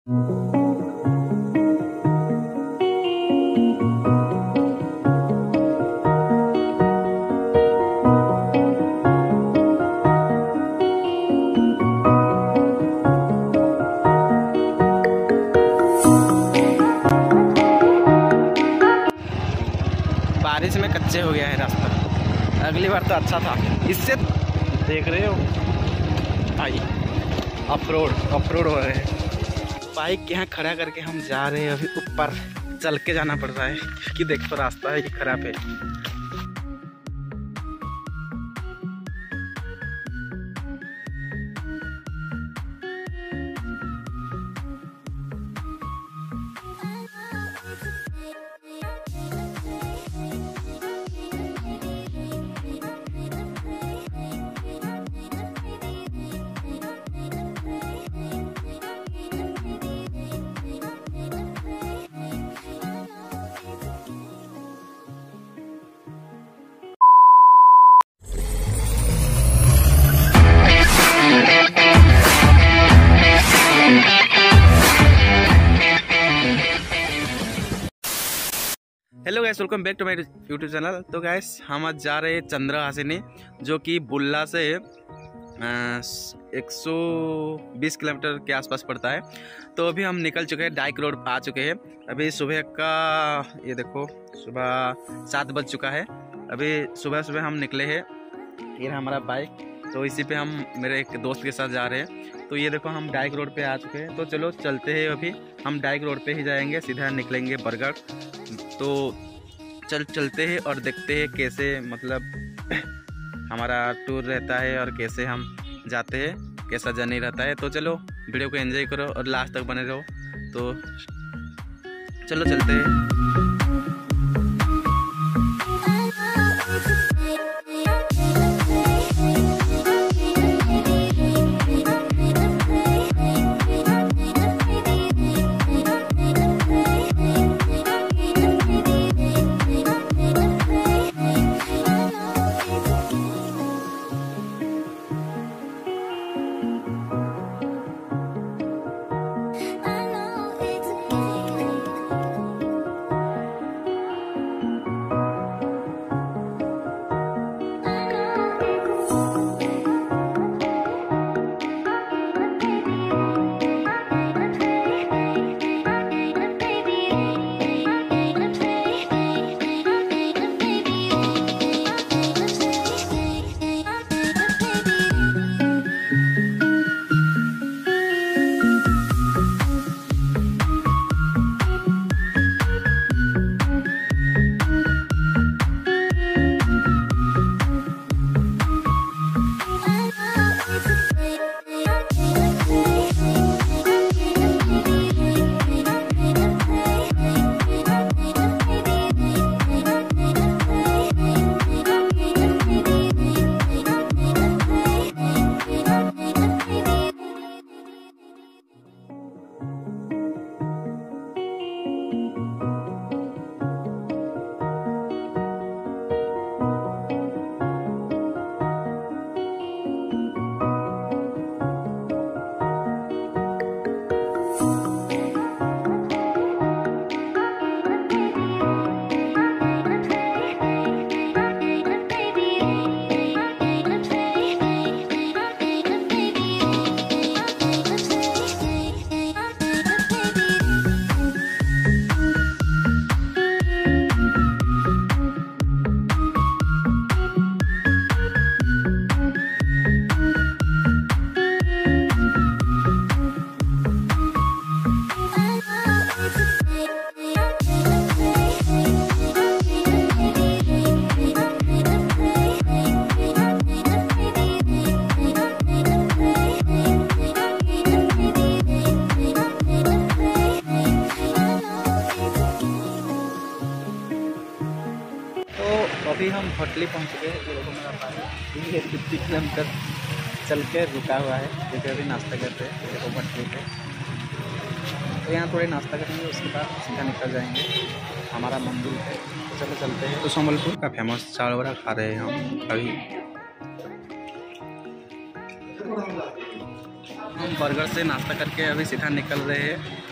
बारिश में कच्चे हो गया है रास्ता। अगली बार तो अच्छा था। इससे देख रहे हो भाई, ऑफ रोड हो रहे हैं। बाइक यहाँ खड़ा करके हम जा रहे हैं। अभी ऊपर चल के जाना पड़ रहा है क्योंकि देखो रास्ता है खराब है। Hello guys, welcome back to my YouTube channel. तो गैस हम आज जा रहे हैं चंद्रहासिनी, जो कि बुल्ला से 120 किलोमीटर के आसपास पड़ता है। तो अभी हम निकल चुके हैं, डाइक रोड आ चुके हैं। अभी सुबह का ये देखो, सुबह 7 बज चुका है। अभी सुबह हम निकले हैं। ये हमारा बाइक, तो इसी पे हम मेरे एक दोस्त के साथ जा रहे हैं। तो ये देखो हम डाइक रोड पे आ चुके हैं। तो चलो चलते हैं। अभी हम डाइक रोड पे ही जाएंगे, सीधा निकलेंगे बरगढ़। तो चलते हैं और देखते हैं कैसे मतलब हमारा टूर रहता है और कैसे हम जाते हैं, कैसा जर्नी रहता है। तो चलो वीडियो को एंजॉय करो और लास्ट तक बने रहो। तो चलो चलते हैं। अभी हम होटली पहुँच गए। ये देखो मेरा भाई, ये 50 किलोमीटर चल के रुका हुआ है क्योंकि अभी नाश्ता करते हैं। ये देखो होटली पे, तो यहाँ थोड़े नाश्ता करेंगे, उसके बाद सीधा निकल जाएंगे हमारा मंदिर है। तो चलो चलते हैं। तो संबलपुर का फेमस चावल वड़ा खा रहे हैं हम अभी। हम बरगढ़ से नाश्ता करके अभी सीधा निकल रहे हैं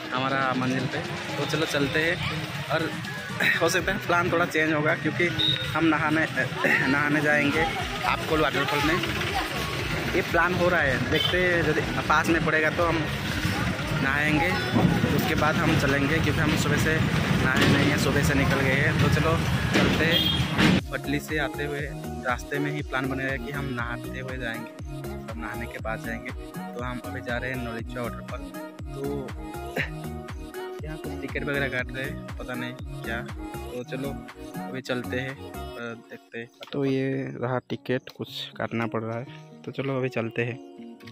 हमारा मंजिल पे। तो चलो चलते हैं, और हो सकता है प्लान थोड़ा चेंज होगा क्योंकि हम नहाने जाएंगे आपकोल वाटरफॉल में। ये प्लान हो रहा है, देखते हैं यदि पास में पड़ेगा तो हम नहाएंगे, उसके बाद हम चलेंगे क्योंकि हम सुबह से नहाए नहीं हैं, सुबह से निकल गए हैं। तो चलो चलते हैं। पटली से आते हुए रास्ते में ही प्लान बनेगा कि हम नहाते हुए जाएंगे, सब नहाने के बाद जाएंगे। तो हम अभी जा रहे हैं नौलिचा वाटरफॉल। तो यहाँ कुछ टिकट वगैरह काट रहे हैं, पता नहीं क्या। तो चलो अभी चलते हैं और देखते हैं। तो ये रहा टिकट, कुछ काटना पड़ रहा है। तो चलो अभी चलते हैं।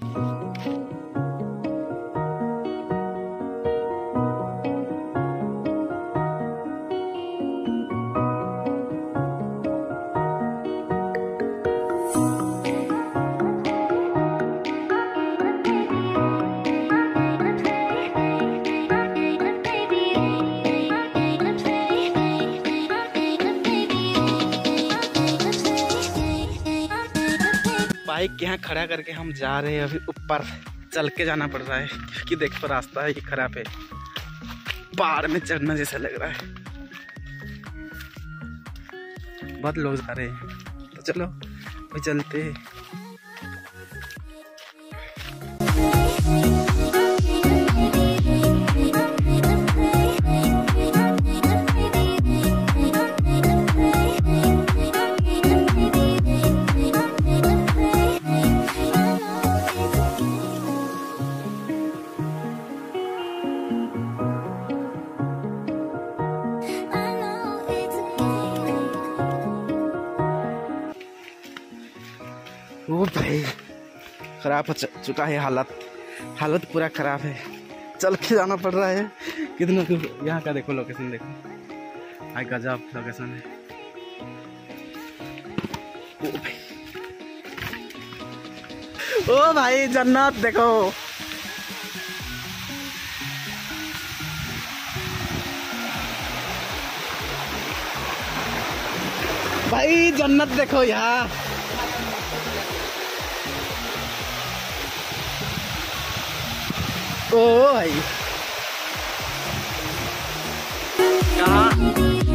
बाइक यहाँ खड़ा करके हम जा रहे हैं। अभी ऊपर चल के जाना पड़ रहा है क्योंकि देखो रास्ता है ये खराब है, पहाड़ में चढ़ना जैसा लग रहा है। बहुत लोग जा रहे हैं, तो चलो अभी चलते हैं। ओ भाई खराब हो चुका है, हालत पूरा खराब है। चल के जाना पड़ रहा है। कितना यहाँ का देखो, लोकेशन देखो, भाई गजब लोकेशन है। ओ भाई जन्नत देखो, भाई जन्नत देखो यहाँ। ओ भाई कहाँ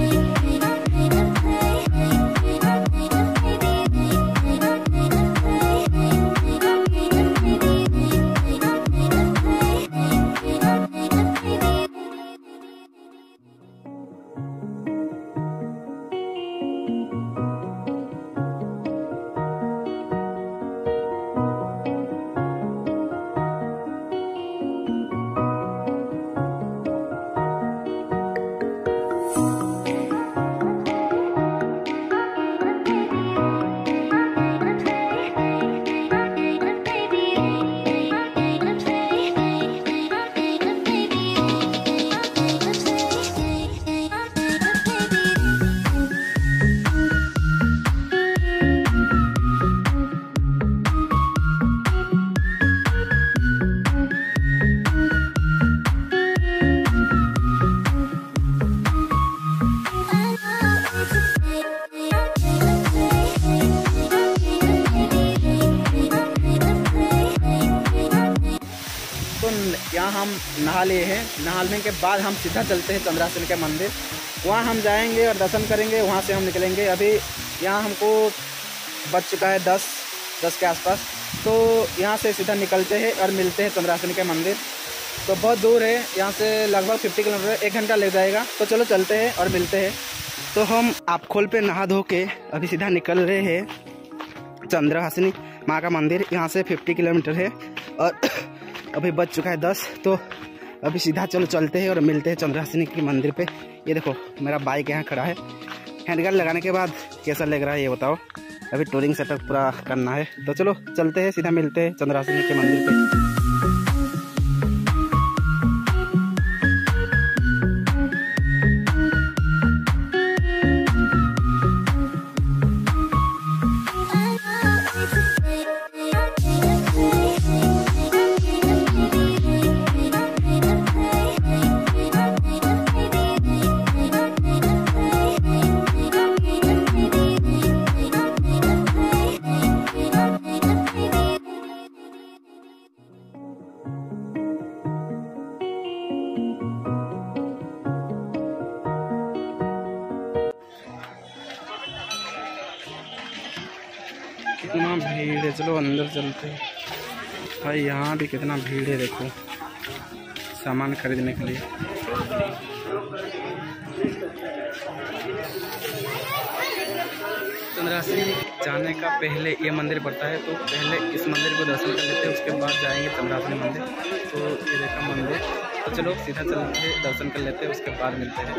यहाँ हम नहा लिए हैं। नहाने के बाद हम सीधा चलते हैं चंद्रासन के मंदिर, वहाँ हम जाएंगे और दर्शन करेंगे, वहाँ से हम निकलेंगे। अभी यहाँ हमको बज चुका है 10 के आसपास। तो यहाँ से सीधा निकलते हैं और मिलते हैं चंद्रासन के मंदिर। तो बहुत दूर है यहाँ से, लगभग 50 किलोमीटर, 1 घंटा लग जाएगा। तो चलो चलते हैं और मिलते हैं। तो हम आपखोल पे नहा धो के अभी सीधा निकल रहे हैं चंद्रहासिनी माँ का मंदिर। यहाँ से 50 किलोमीटर है और अभी बज चुका है 10। तो अभी सीधा चलो चलते हैं और मिलते हैं चंद्रहासिनी के मंदिर पे। ये देखो मेरा बाइक यहाँ खड़ा है। हैंडगार्ड लगाने के बाद कैसा लग रहा है ये बताओ। अभी टूरिंग सेटअप पूरा करना है। तो चलो चलते हैं, सीधा मिलते हैं चंद्रहासिनी के मंदिर पे। चलो अंदर चलते हैं। भाई यहाँ भी कितना भीड़ है, देखो सामान खरीदने के लिए। चंद्रासनी जाने का पहले ये मंदिर पड़ता है, तो पहले इस मंदिर को दर्शन कर लेते हैं, उसके बाद जाएंगे चंद्रासनी मंदिर। तो ये देखा मंदिर, तो चलो सीधा चलते हैं, दर्शन कर लेते हैं, उसके बाद मिलते हैं।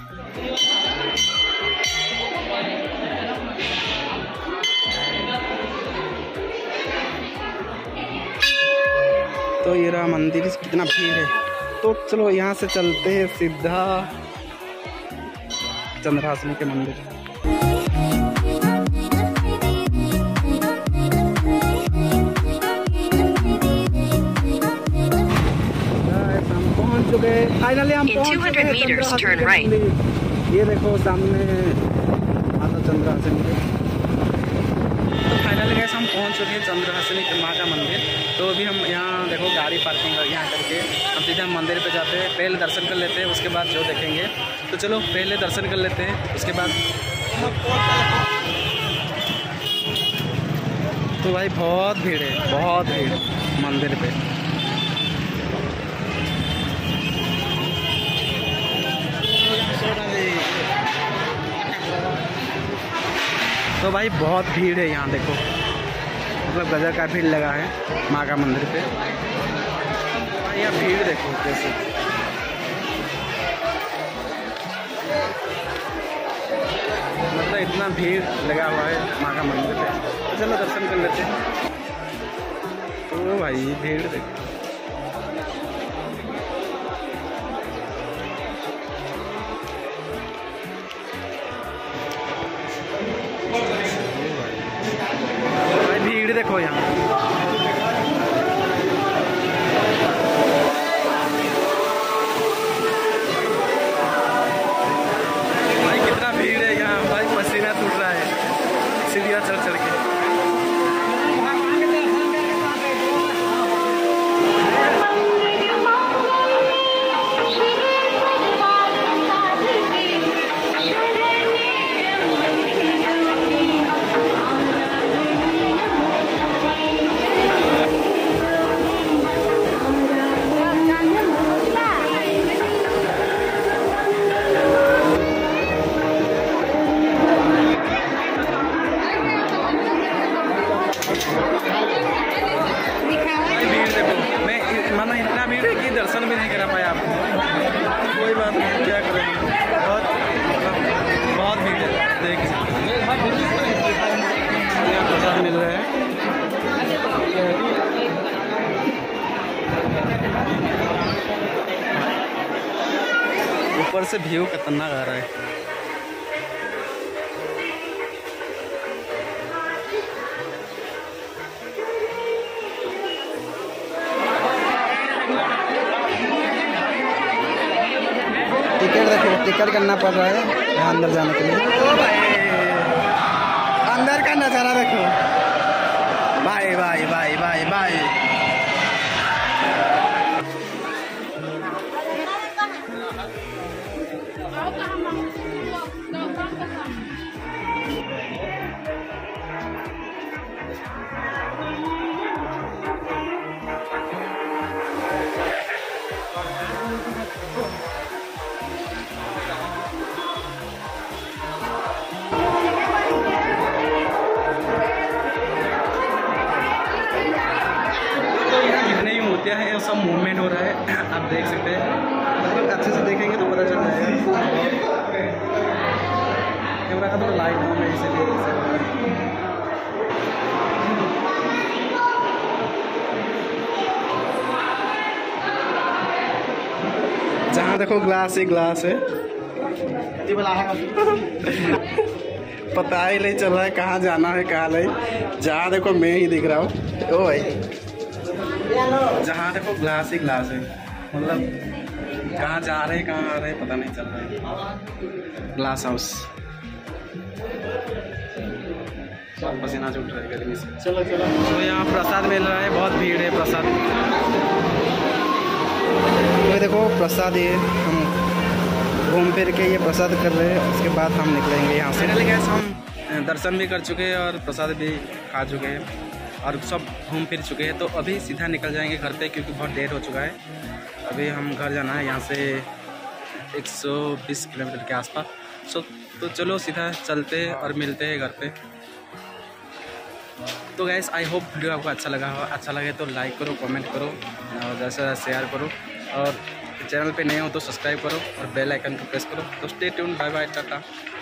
तो ये रहा मंदिर, कितना भीड़ है। तो चलो यहाँ से चलते हैं सीधा चंद्रासनी के मंदिर। हम पहुँच चुके, फाइनली हम पहुँच चुके हैं। ये देखो सामने माता चंद्रासनी के। तो फाइनली गैस हम पहुँच चुके हैं चंद्रासनी के माँ का मंदिर। तो अभी हम यहाँ देखो गाड़ी पार्किंग यहाँ करके हम सीधे मंदिर पे जाते हैं, पहले दर्शन कर लेते हैं, उसके बाद जो देखेंगे। तो चलो पहले दर्शन कर लेते हैं, उसके बाद। तो भाई बहुत भीड़ है, बहुत भीड़ मंदिर पे। तो भाई बहुत भीड़ है यहाँ, देखो मतलब गजब का भीड़ लगा है माँ का मंदिर पे। यहाँ भीड़ देखो कैसे, मतलब इतना भीड़ लगा हुआ है माँ का मंदिर पे। तो चलो दर्शन कर लेते हैं। तो भाई भीड़ देखो, भाई भीड़ देखो यहाँ। भाई कितना भीड़ है यहाँ, भाई पसीना छूट रहा है सीढ़ियाँ चढ़ चढ़ के। दर्शन भी नहीं करा पाया आपको, कोई बात नहीं, क्या करेंगे। बहुत भीड़ है, देख यहाँ प्रसाद मिल रहा है। ऊपर से व्यू खतरनाक आ रहा है। टिकट देखो, टिकट करना पड़ रहा है यहाँ अंदर जाने के लिए। ओ भाई अंदर का नज़ारा देखो, भाई भाई भाई भाई भाई। है सब मूवमेंट हो रहा है, आप देख सकते हैं। मतलब अच्छे से देखेंगे तो पता चल जाएगा। कैमरा का तो लाइट ऑन है इसलिए। जहाँ देखो ग्लास ही ग्लास है। पता ही नहीं चल रहा है कहाँ जाना है कहाँ नहीं। जहाँ देखो मैं ही दिख रहा हूँ। ओ भाई जहाँ देखो ग्लास ही ग्लास है, मतलब कहाँ जा रहे हैं कहाँ आ रहे हैं पता नहीं चल रहा है। ग्लास हाउस, पसीना छूट रहा है गर्मी से। चलो चलो। तो यहाँ प्रसाद मिल रहा है, बहुत भीड़ है प्रसाद। तो देखो प्रसाद, ये हम घूम फिर के ये प्रसाद कर रहे हैं, उसके बाद हम निकलेंगे यहाँ से। फाइनली गैस हम दर्शन भी कर चुके हैं और प्रसाद भी खा चुके हैं। और सब घूम फिर चुके हैं। तो अभी सीधा निकल जाएंगे घर पे, क्योंकि बहुत देर हो चुका है। अभी हम घर जाना है यहाँ से 120 किलोमीटर के आसपास। तो चलो सीधा चलते और मिलते हैं घर पे। तो गाइस आई होप वीडियो आपको अच्छा लगा हो। अच्छा लगे तो लाइक करो, कमेंट करो और जैसा शेयर करो, और चैनल पे नए हो तो सब्सक्राइब करो और बेल आइकन को प्रेस करो। तो stay tune, bye bye, Tata.